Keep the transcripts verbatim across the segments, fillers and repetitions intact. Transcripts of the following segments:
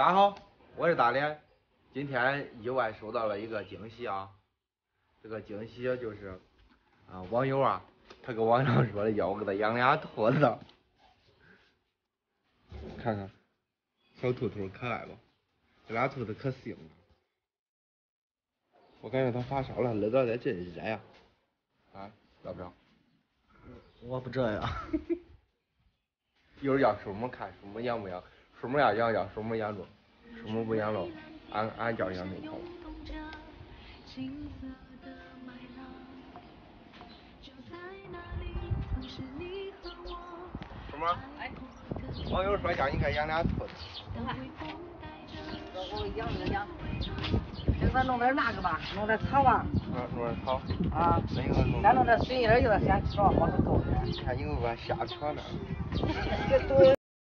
大家好，我是大连，今天意外收到了一个惊喜啊！这个惊喜就是啊，网友啊，他跟网上说的要我给他养俩兔子，看看小兔兔可爱不？这俩兔子可性了，我感觉它发烧了，热到的真热呀！啊，要不要？ 我不这样。 一会儿要叔母看叔母养不养，叔母要养要叔母养着，叔母不养了，俺俺叫养就好了。叔母，哎，网友说叫你该养俩兔子。 等会，我养一个养，给咱弄点那个吧，弄点草啊。 嗯，弄点草。 啊。 那个弄。 再弄点水叶，就是先吃完往上走点。 你看你给我瞎扯呢。 对。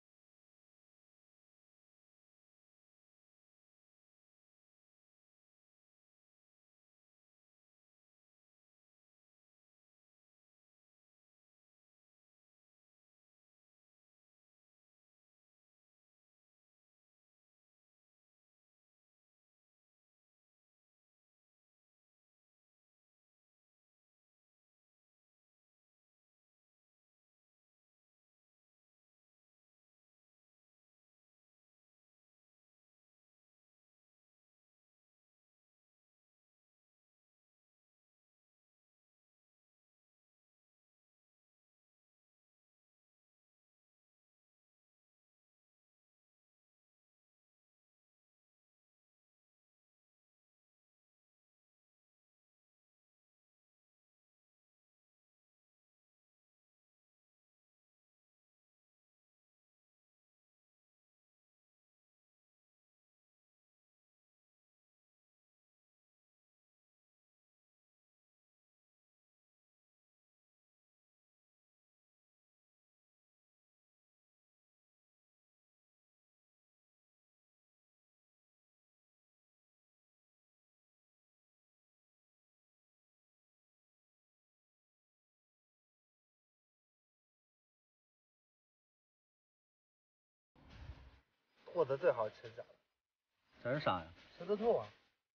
兔子最好吃啥？ 这是啥呀？ 狮子头啊。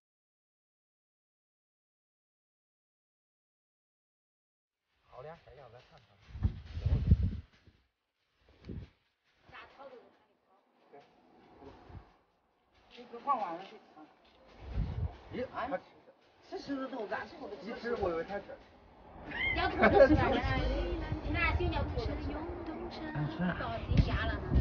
好俩山羊再看看。 啥草都能看一草。这个黄瓜能去吃？ 咦，它吃吃狮子头咋吃都一吃我以为它吃。 养兔子吃啥？你那新叫兔子吃，到新家了呢。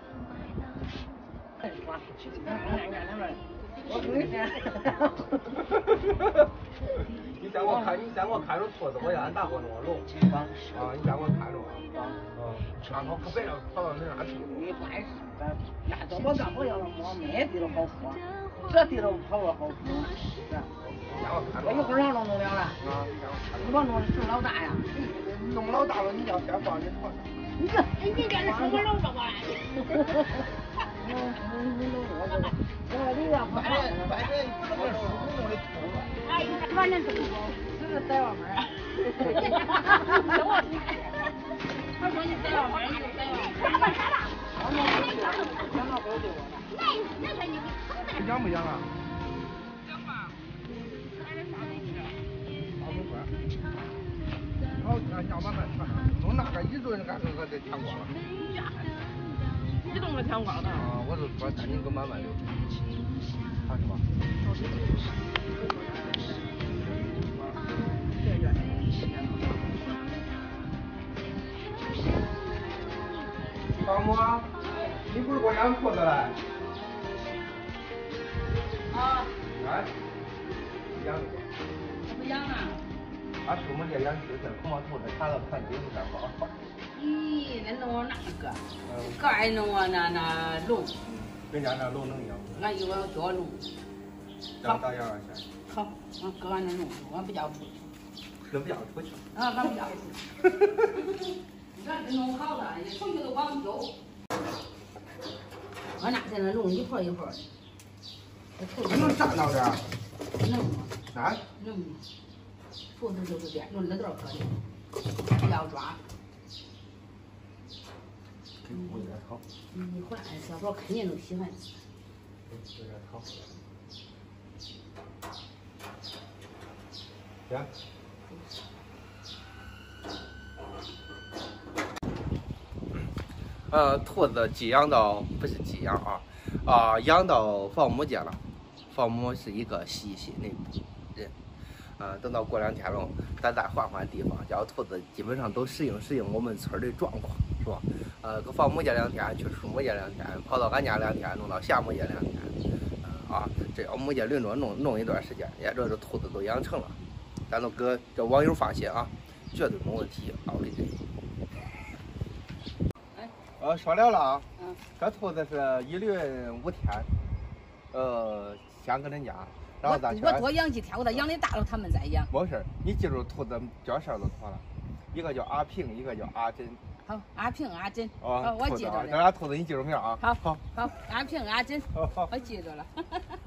你先给我看，你先给我看着兔子，我让俺大伙弄个笼。啊，你先给我看着啊。嗯，看好可别让跑到你那地方。 没关系，那怎么干不要摸没地都好喝，这地都跑了好喝，是。我一会儿让弄弄了了。 啊， 你把弄弄老大呀？ 弄老大了，你要先放你床上。 你这， 哎，你这是什么肉着过来？ 嗯嗯，你弄我这，我这要反正反正不能是叔弄的兔子。 哎，反正这么说， 是在外面啊。 他说你在外面，你就在外面。干啥了？ 养到狗对我了。 那那个你你养不养啊？ 养吧。 好，那下慢慢传，弄那个一顿俺可可得天光了。 移动了天光了。 啊，我就说赶紧给慢慢溜，看是吧？大母，你不是给我养兔子嘞？ 啊。 哎，养。 我不养了。 俺叔母家养鸡是恐怕兔子馋了看鸡不干包。 咦，那弄那个，个爱弄啊那那笼。 人家那笼能养。 俺有个小笼。 咋咋养啊先？ 好，俺搁俺那弄，俺不叫出去。 是不要出去。 啊，俺不叫出去。咱这弄好了，一出去都光丢。俺那在那弄一会一会的。 还能站到这儿？ 能吗？ 啊？ 能。兔子就是这，弄那多可以，不要抓。 给我一点好。 你回来小宝肯定都喜欢吃。 有点长。行。呃，兔子寄养到不是寄养啊，啊、呃，养到放牧界了。放牧是一个细心的人，呃，等到过两天了，咱再换换地方，叫兔子基本上都适应适应我们村的状况，是吧？呃，搁放牧界两天，去树木界两天，跑到俺家两天，弄到下牧界两天，呃、啊，这要牧界轮着弄弄一段时间，也这这兔子都养成了，咱都给这网友放心啊，绝对没问题啊，我给你。呃，说了了啊，嗯，这兔子是一轮五天，呃，先搁恁家，然后咱我多养几天，我再养的大了，他们再养。 没事，你记住兔子叫声就妥了，一个叫阿平，一个叫阿珍。 好，阿平阿珍。 哦， 我记着了。 这俩兔子你记住名啊。 好，好，好，阿平阿珍。 好好， 我记着了。